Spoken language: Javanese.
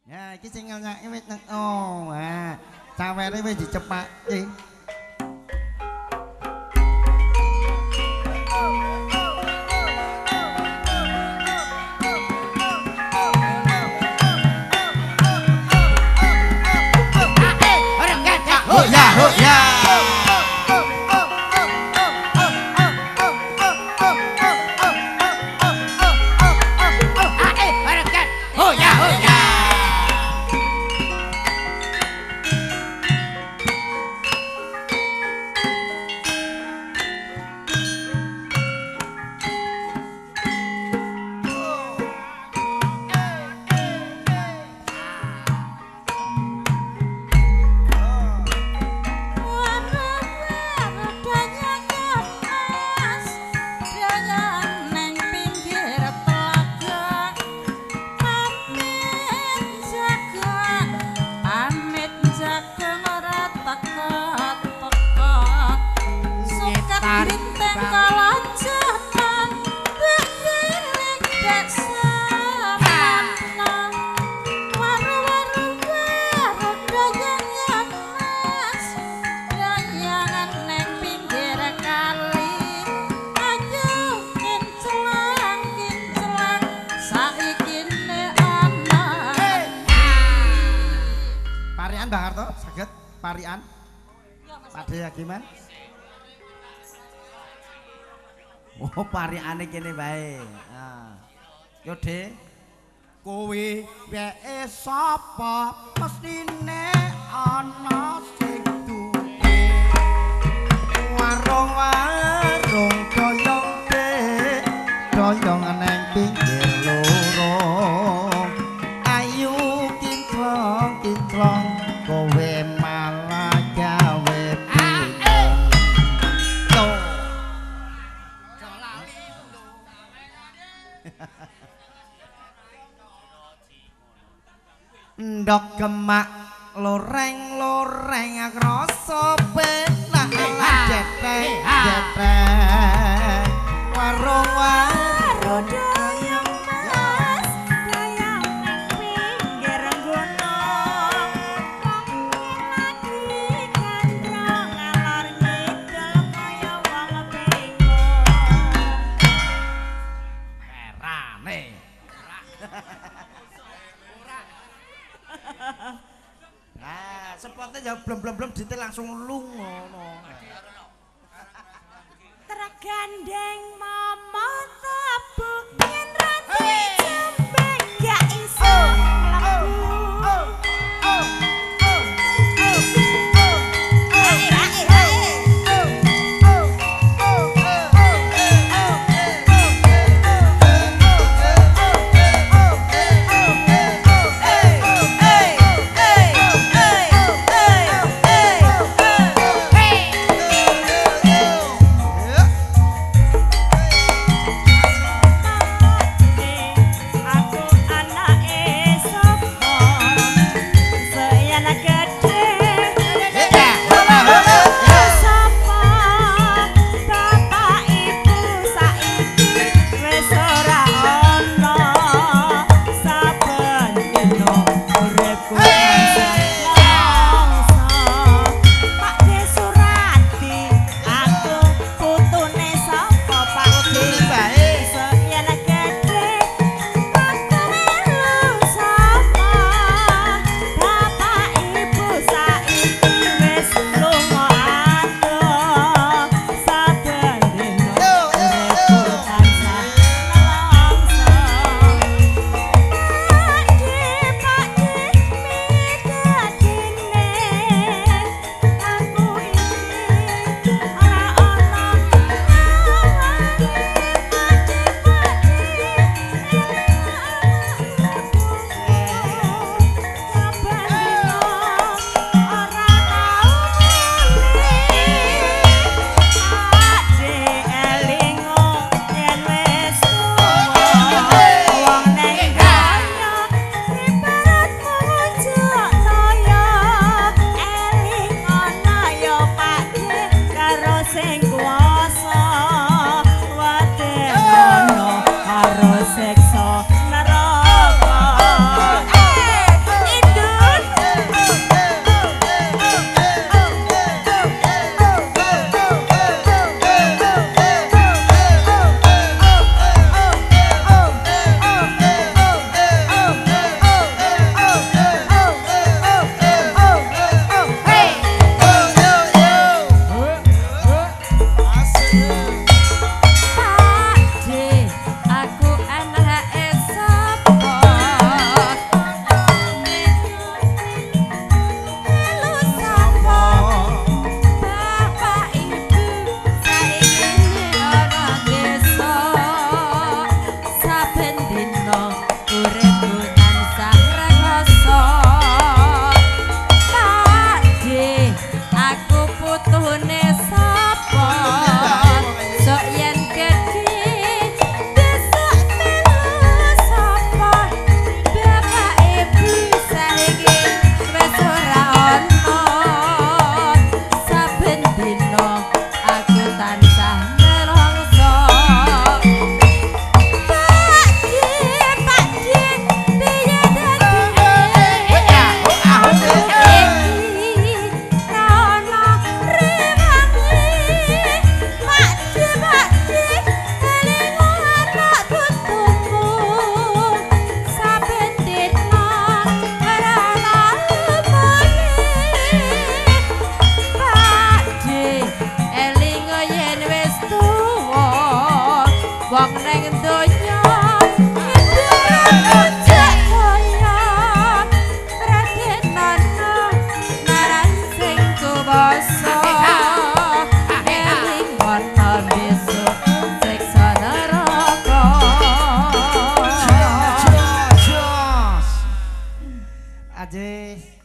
Ya, iki sing nyanyake wis oh. Ah, cawere wis dicepake. Oh ya, oh ya. Mbak Harto, saged parian. Pakde ya gimana? Oh, pariane kene bae. Nah. Yo, De. Kowe wae sapa mestine ana sing duwe warung-warung doyong de doyong nang pinggir lorong ayu kintrong kowe malah gawe pinto ndok gemak loreng-loreng rasa penak jeteng jeteng warung-warung doyong mas doyong nang pinggir gunung lagi gandrong ngalor ngidul kaya wong bingung herane nah, spotnya ya belum detail langsung lungono. Tergandeng mama tabu yen rati jembeng gak iso mlebu. Ajih.